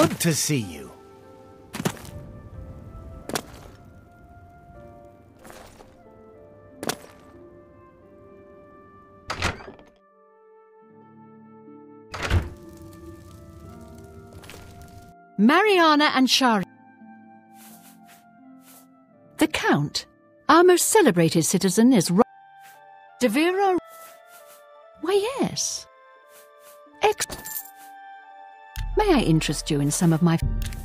Good to see you. Mariana and Shari. The Count, our most celebrated citizen, is Devira. Why, yes. May I interest you in some of my...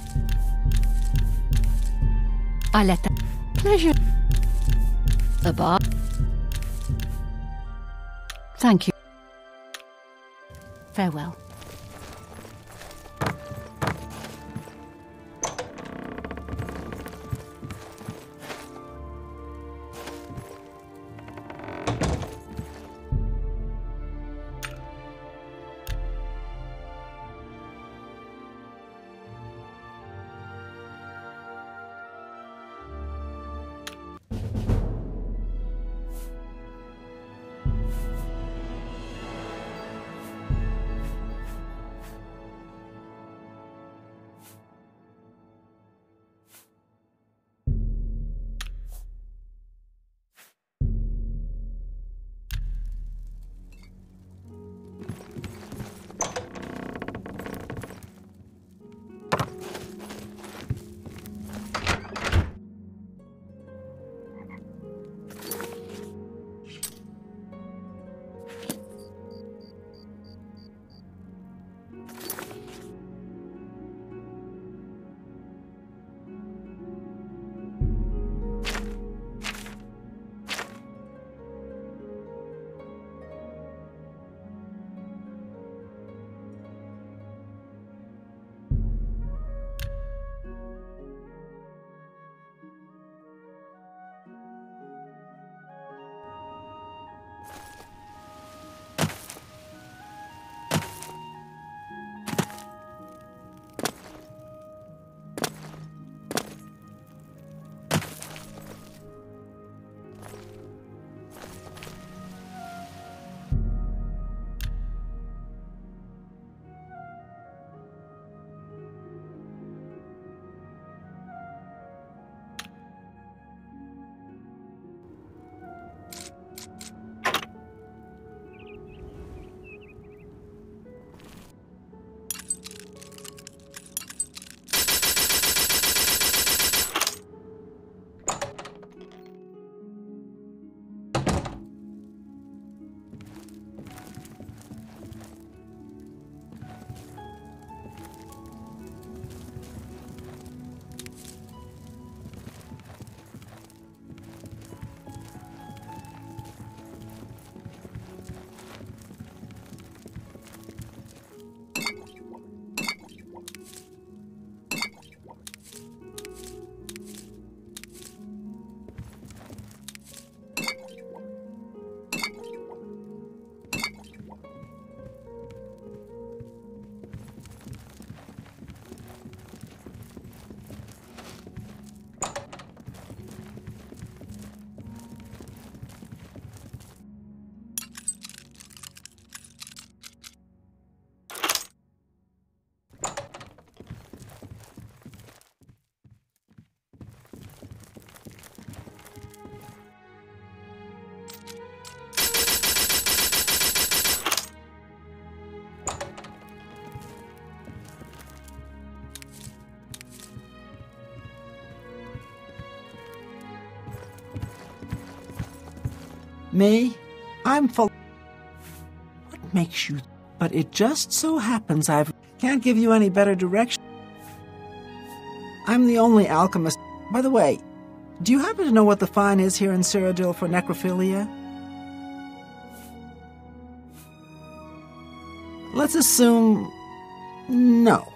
I let that pleasure... A bar. Thank you. Farewell. Me? I'm full... What makes you... But it just so happens I can't give you any better direction. I'm the only alchemist... By the way, do you happen to know what the fine is here in Cyrodiil for necrophilia? Let's assume... no.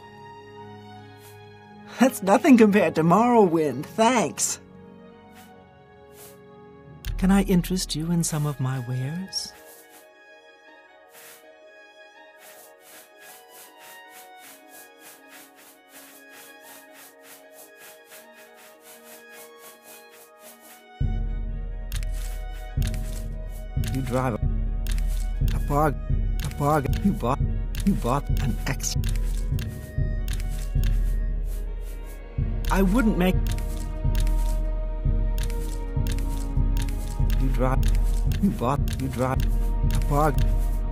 That's nothing compared to Morrowind, thanks. Can I interest you in some of my wares? You drive a bargain. You bought an X. I wouldn't make... You drop... You bought... You dropped... A bargain.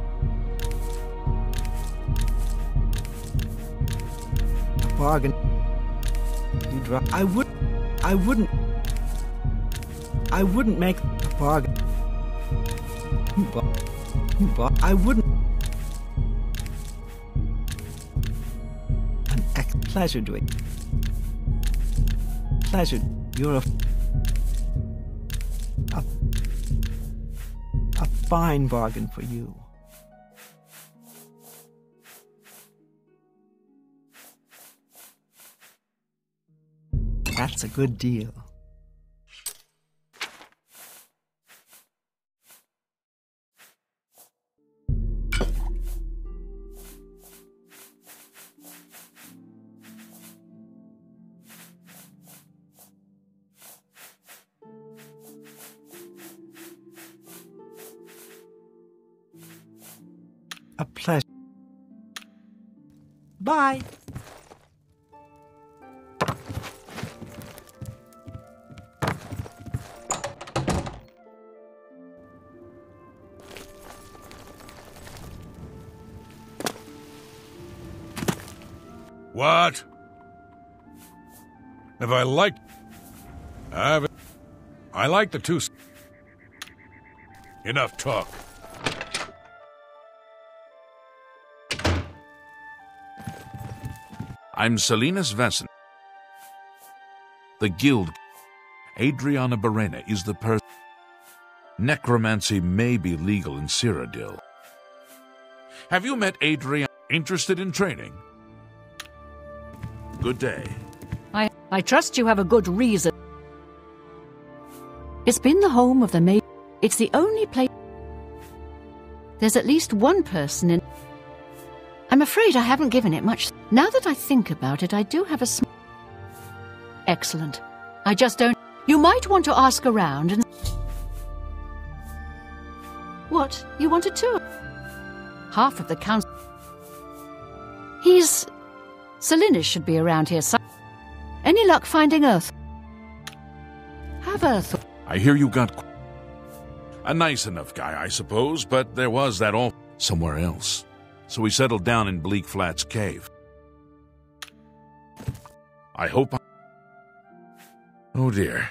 A bargain. You drop... I wouldn't... I wouldn't make a bargain. You bought... I wouldn't... An pleasure doing... Pleasure. You're a fine bargain for you. That's a good deal. A pleasure. Bye. What? Have I liked... I like the two... Enough talk. I'm Salinas Vesson. The Guild. Adriana Barrena is the person. Necromancy may be legal in Cyrodiil. Have you met Adriana? Interested in training? Good day. I trust you have a good reason. It's been the home of the maid. It's the only place. There's at least one person in. I'm afraid I haven't given it much. Now that I think about it, I do have a Excellent. I just don't... You might want to ask around and... What? You want a tour? Half of the council... He's... Salinas should be around here. Any luck finding Earth? Have Earth... I hear you got... A nice enough guy, I suppose, but there was that all... somewhere else. So we settled down in Bleak Flats Cave. I hope I... Oh dear.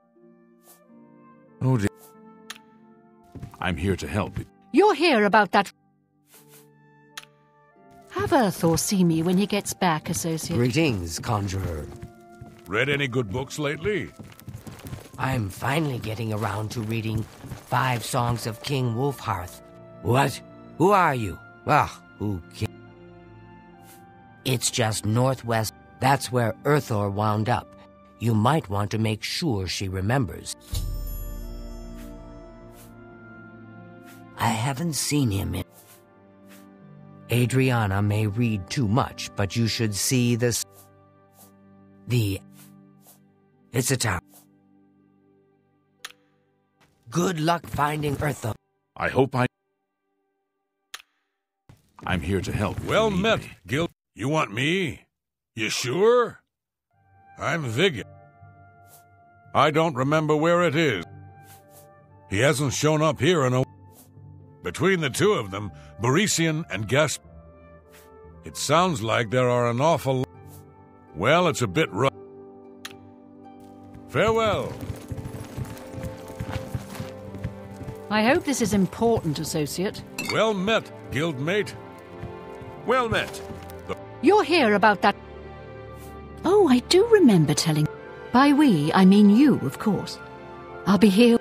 Oh dear. I'm here to help. You're here about that... Have Earthor see me when he gets back, Associate. Greetings, Conjurer. Read any good books lately? I'm finally getting around to reading 5 Songs of King Wolfhearth. What? Who are you? Ah, who cares? It's just northwest. That's where Earthor wound up. You might want to make sure she remembers. I haven't seen him in... Adriana may read too much, but you should see this... It's a tower. Good luck finding Earthor. I hope I'm here to help. Well met, Gil. You want me? You sure? I'm Vigil. I don't remember where it is. He hasn't shown up here in a... Between the two of them, Barisian and Gasp... It sounds like there are an awful... Well, it's a bit rough. Farewell. I hope this is important, Associate. Well met, guildmate. Well met. You're here about that... Oh, I do remember telling... By we, I mean you, of course. I'll be here...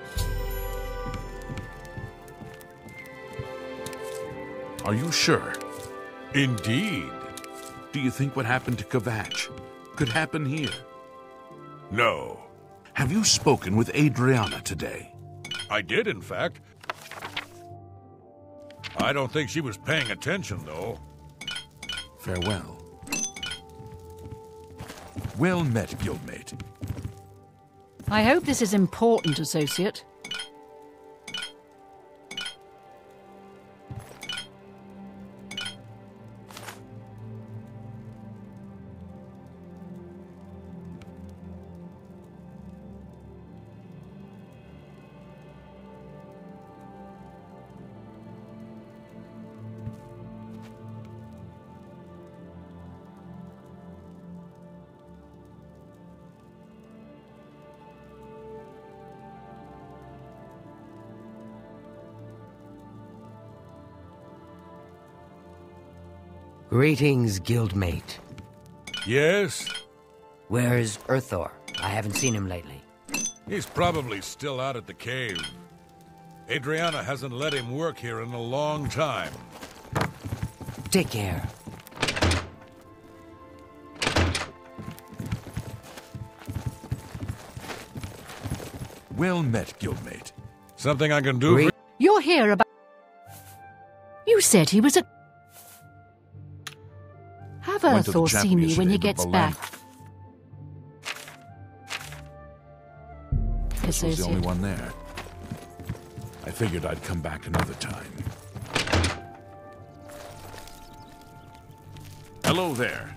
Are you sure? Indeed. Do you think what happened to Kvatch could happen here? No. Have you spoken with Adriana today? I did, in fact. I don't think she was paying attention, though. Farewell. Well met, guildmate. I hope this is important, Associate. Greetings, guildmate. Yes? Where's Earthor? I haven't seen him lately. He's probably still out at the cave. Adriana hasn't let him work here in a long time. Take care. Well met, guildmate. Something I can do for... You're here about... You said he was a... Have Went to the Earthor chapel see me when he yesterday, gets but back. This was the only Associate. one there. I figured I'd come back another time. Hello there.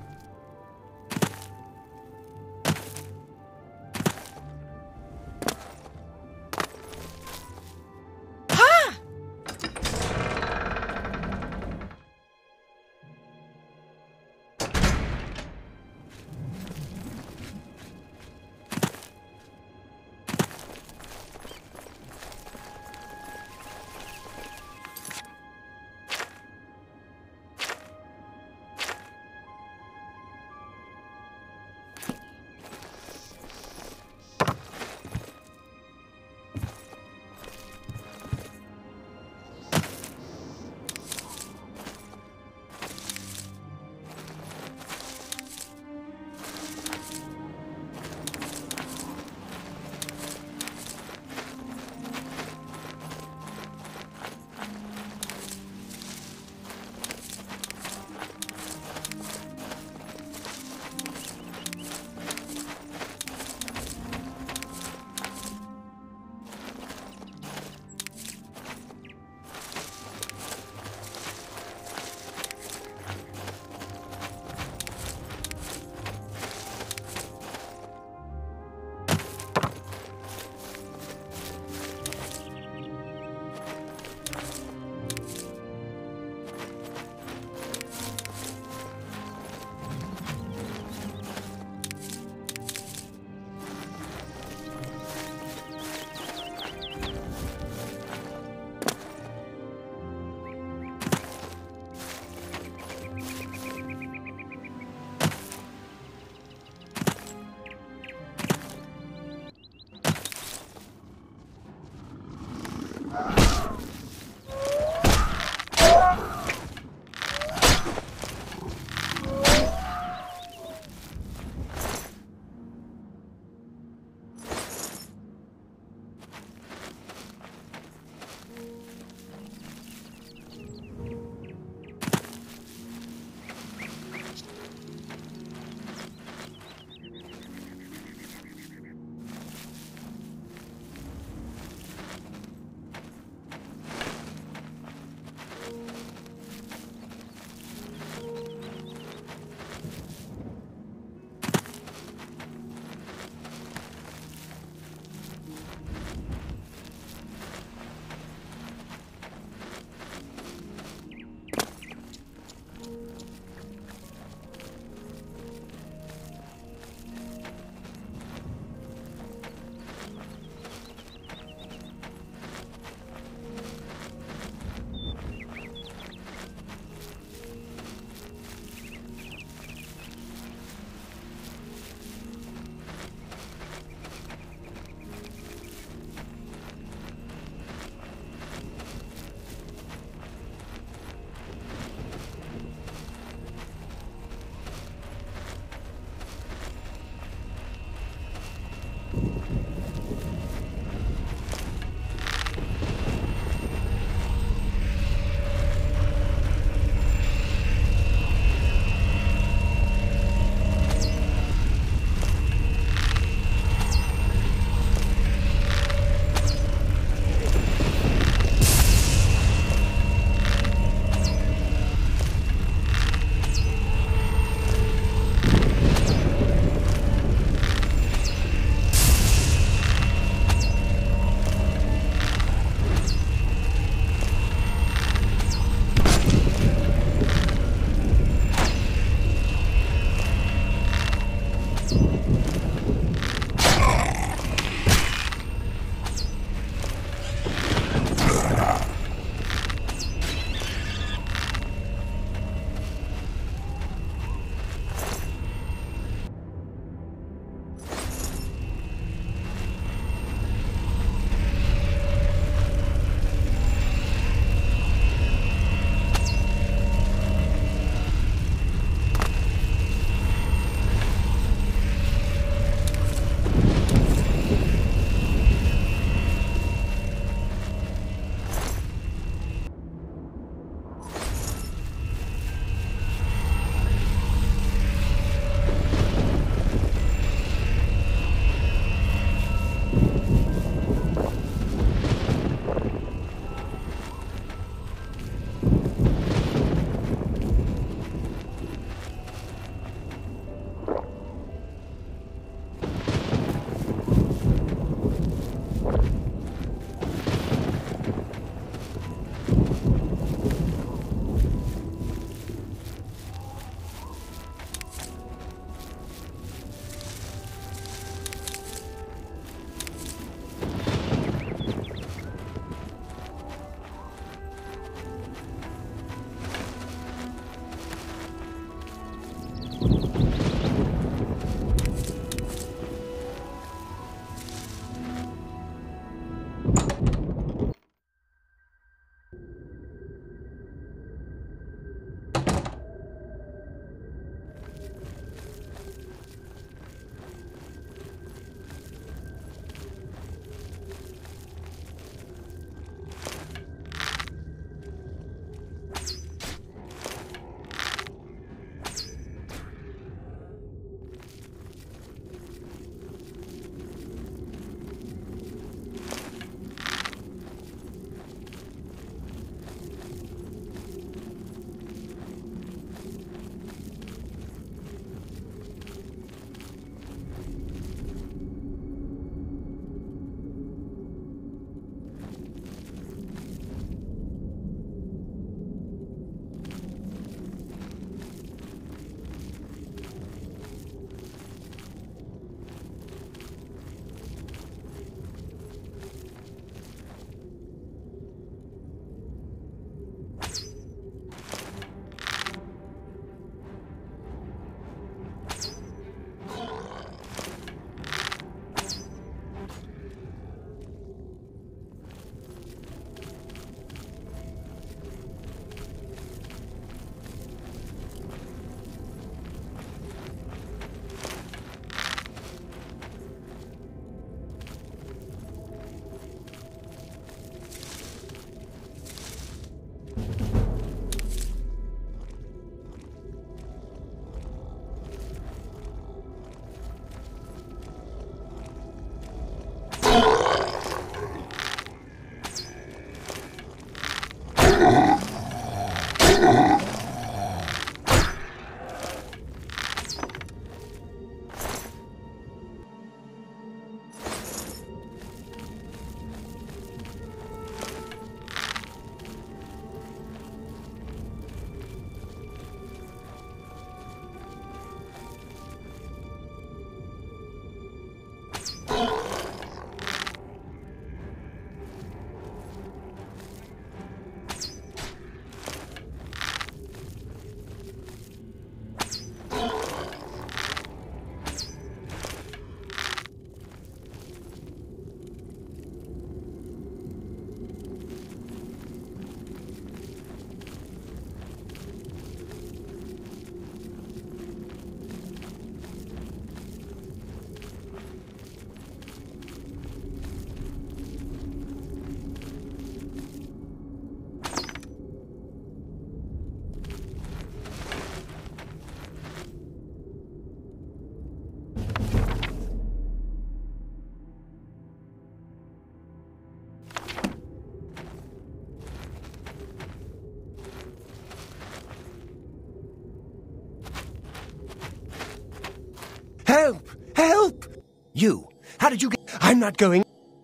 Help! Help! You! How did you get... I'm not going...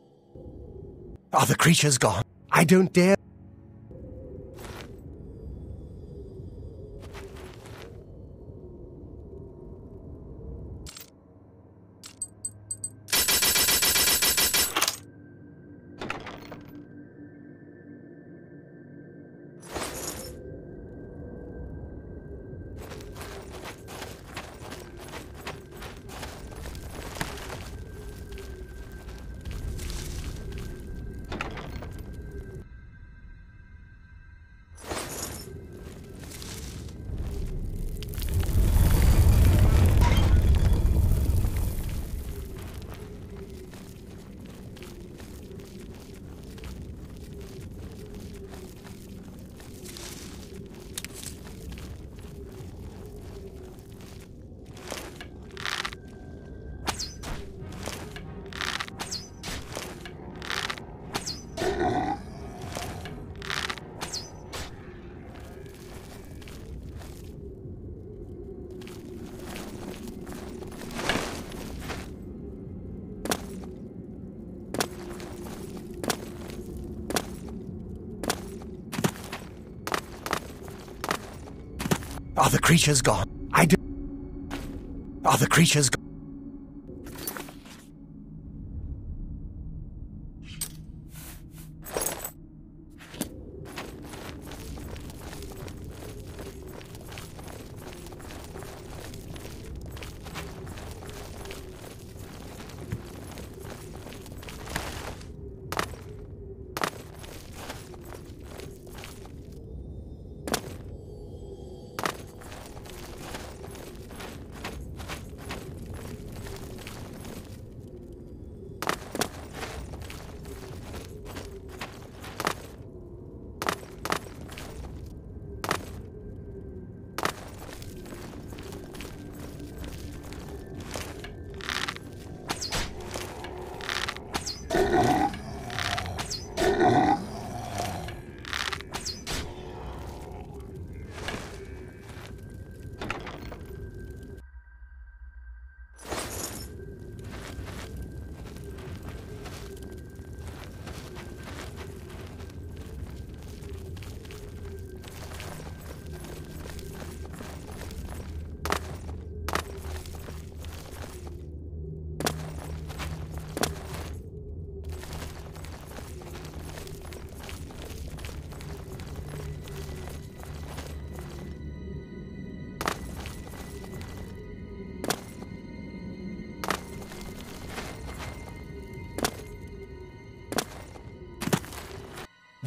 Are the creatures gone? I don't dare... Are the creatures gone? I do... Are the creatures gone?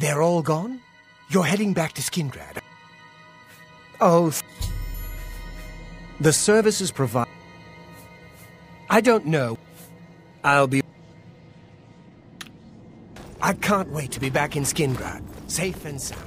They're all gone? You're heading back to Skingrad? Oh, the services provide. I don't know. I can't wait to be back in Skingrad, safe and sound.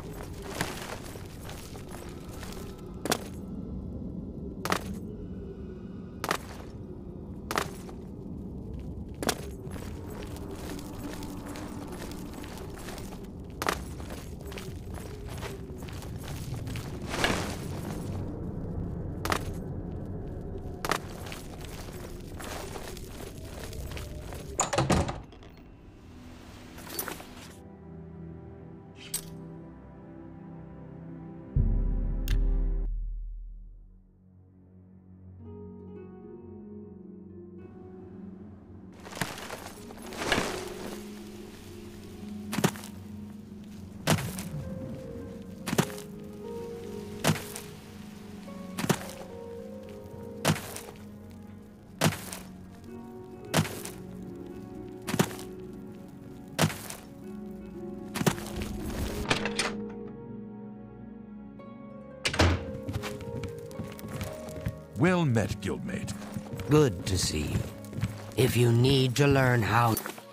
Well met, guildmate. Good to see you. If you need to learn how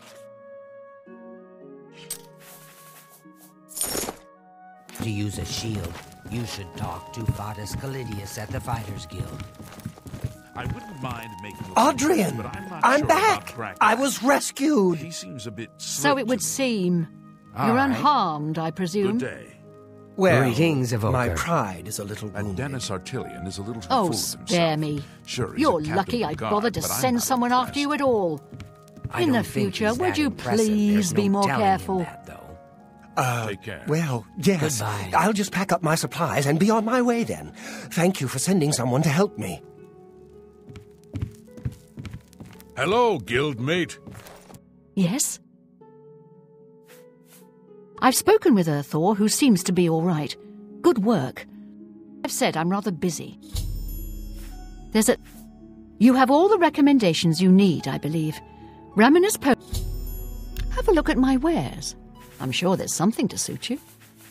to use a shield, you should talk to Fadus Calidius at the Fighters Guild. I wouldn't mind making Adrian! but I'm not I'm sure back! about I was rescued! He seems a bit So it would seem. All You're right. unharmed, I presume. Good day. Well, Greetings, Evoker. my pride is a little And wounded. Dennis Artilian is a little too Oh, full of himself. spare me. Sure, he's You're a captain lucky of I the guard, bothered to but I'm send not someone after you impressed. at all. I In don't the think future, he's would that you impressive. please There's be no more telling him careful? that, though. Take care. Well, yes. Goodbye. I'll just pack up my supplies and be on my way then. Thank you for sending someone to help me. Hello, guildmate. Yes? I've spoken with Thor, who seems to be all right. Good work. I've said I'm rather busy. You have all the recommendations you need, I believe. Raminus Have a look at my wares. I'm sure there's something to suit you.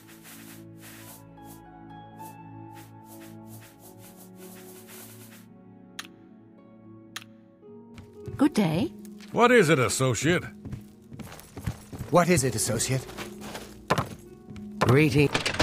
Good day. What is it, associate? What is it, associate? Greetings.